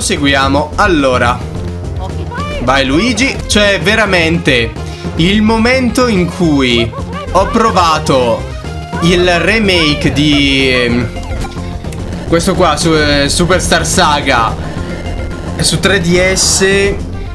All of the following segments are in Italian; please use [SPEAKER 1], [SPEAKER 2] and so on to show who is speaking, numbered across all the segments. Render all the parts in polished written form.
[SPEAKER 1] proseguiamo. Allora, vai Luigi. Cioè veramente il momento in cui ho provato il remake di questo qua su Superstar Saga su 3DS,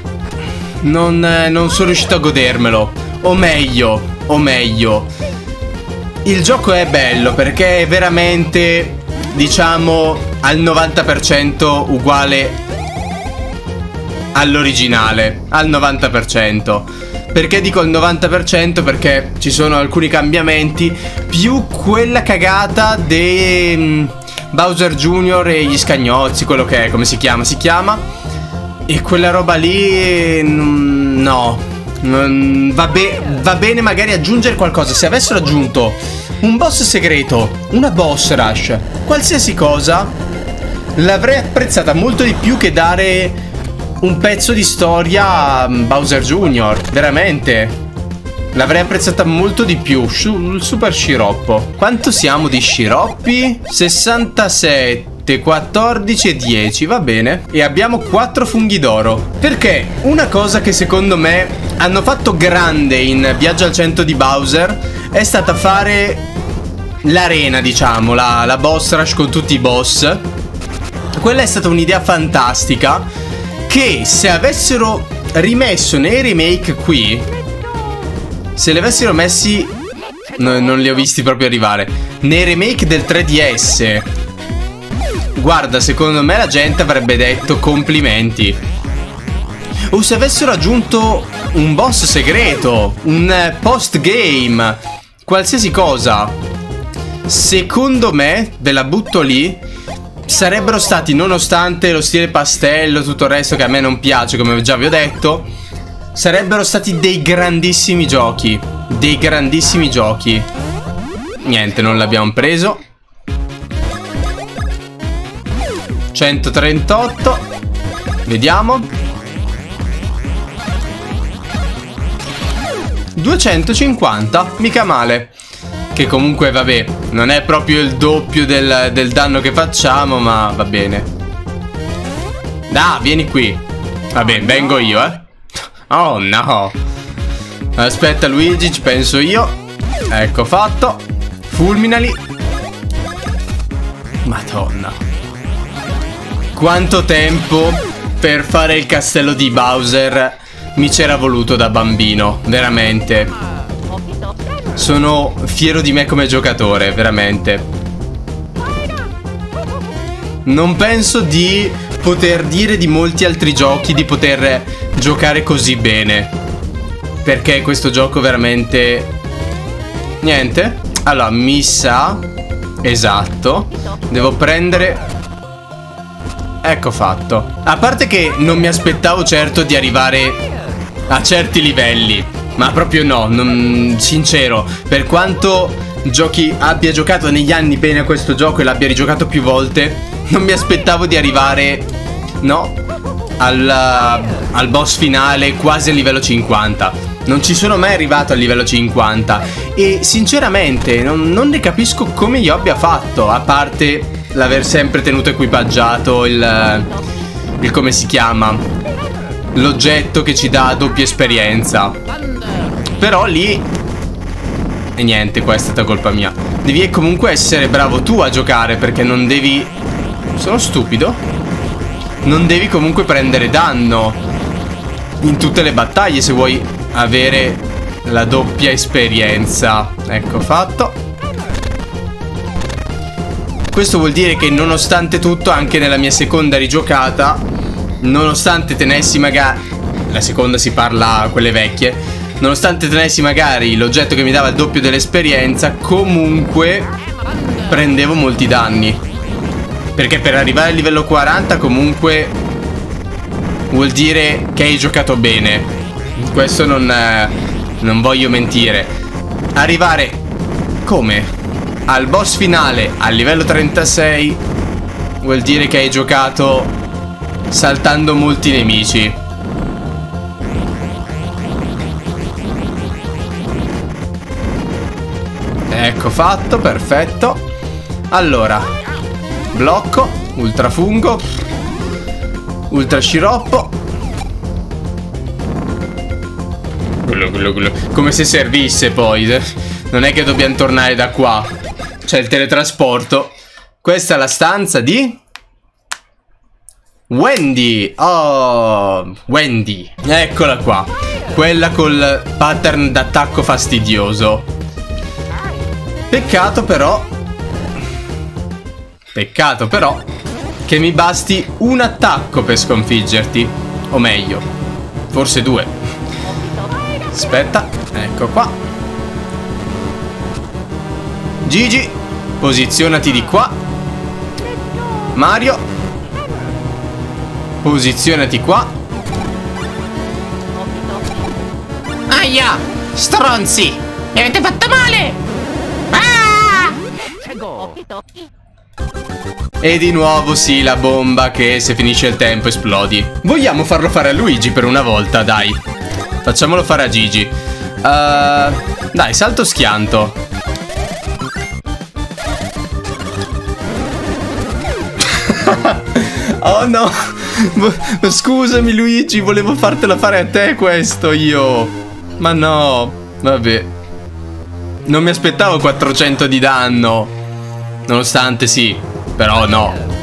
[SPEAKER 1] non sono riuscito a godermelo. O meglio, il gioco è bello perché è veramente, diciamo, al 90% uguale all'originale. Al 90%. Perché dico il 90%? Perché ci sono alcuni cambiamenti, più quella cagata dei Bowser Jr. e gli scagnozzi, quello che è, come si chiama? E quella roba lì, no. Va bene magari aggiungere qualcosa. Se avessero aggiunto un boss segreto, una boss rush, qualsiasi cosa, l'avrei apprezzata molto di più che dare un pezzo di storia a Bowser Jr. Veramente l'avrei apprezzata molto di più. Sul super sciroppo. Quanto siamo di sciroppi? 67, 14 e 10, va bene. E abbiamo 4 funghi d'oro. Perché una cosa che secondo me hanno fatto grande in Viaggio al 100 di Bowser è stata fare l'arena, diciamo, la boss rush con tutti i boss. Quella è stata un'idea fantastica, che se avessero rimesso nei remake qui, se li avessero messi, non li ho visti proprio arrivare, nei remake del 3DS, guarda, secondo me la gente avrebbe detto complimenti. O se avessero aggiunto un boss segreto, un post game, qualsiasi cosa, secondo me, ve la butto lì, sarebbero stati, nonostante lo stile pastello, tutto il resto che a me non piace, come già vi ho detto, sarebbero stati dei grandissimi giochi. Dei grandissimi giochi. Niente, non l'abbiamo preso. 138. Vediamo. 250, mica male. Che comunque vabbè, non è proprio il doppio del danno che facciamo, ma va bene. Vieni qui. Vabbè, vengo io, eh. Oh no. Aspetta Luigi, ci penso io. Ecco fatto. Fulminali. Madonna. Quanto tempo per fare il castello di Bowser mi c'era voluto da bambino, veramente. Sono fiero di me come giocatore, veramente. Non penso di poter dire di molti altri giochi di poter giocare così bene, perché questo gioco veramente... Niente. Allora, mi sa... Esatto. Devo prendere... Ecco fatto. A parte che non mi aspettavo certo di arrivare a certi livelli, ma proprio no, sincero, per quanto abbia giocato negli anni bene a questo gioco e l'abbia rigiocato più volte, non mi aspettavo di arrivare, no, al boss finale quasi a livello 50. Non ci sono mai arrivato al livello 50 e sinceramente non ne capisco come io abbia fatto, a parte l'aver sempre tenuto equipaggiato il come si chiama, l'oggetto che ci dà doppia esperienza. Però lì... E niente, qua è stata colpa mia. Devi comunque essere bravo tu a giocare, perché non devi... Sono stupido? Non devi comunque prendere danno in tutte le battaglie se vuoi avere la doppia esperienza. Ecco fatto. Questo vuol dire che nonostante tutto, anche nella mia seconda rigiocata, nonostante tenessi magari... La seconda si parla quelle vecchie. Nonostante tenessi magari l'oggetto che mi dava il doppio dell'esperienza, comunque prendevo molti danni. Perché per arrivare al livello 40 comunque vuol dire che hai giocato bene. Questo non voglio mentire. Arrivare come? Al boss finale al livello 36 vuol dire che hai giocato saltando molti nemici. Ecco fatto, perfetto. Allora, blocco, ultrafungo. Ultra sciroppo. Come se servisse poi. Non è che dobbiamo tornare da qua. C'è il teletrasporto. Questa è la stanza di Wendy. Oh, Wendy. Eccola qua. Quella col pattern d'attacco fastidioso. Peccato però che mi basti un attacco per sconfiggerti. O meglio, forse 2. Aspetta, ecco qua. Gigi, posizionati di qua. Mario, posizionati qua.
[SPEAKER 2] Aia! Stronzi! Mi avete fatto male! Ah!
[SPEAKER 1] E di nuovo sì, la bomba che se finisce il tempo esplodi. Vogliamo farlo fare a Luigi per una volta, dai. Facciamolo fare a Gigi. Dai, salto schianto. Oh no. Scusami Luigi, volevo fartela fare a te questo io. Ma no. Vabbè. Non mi aspettavo 400 di danno. Nonostante sì. Però no.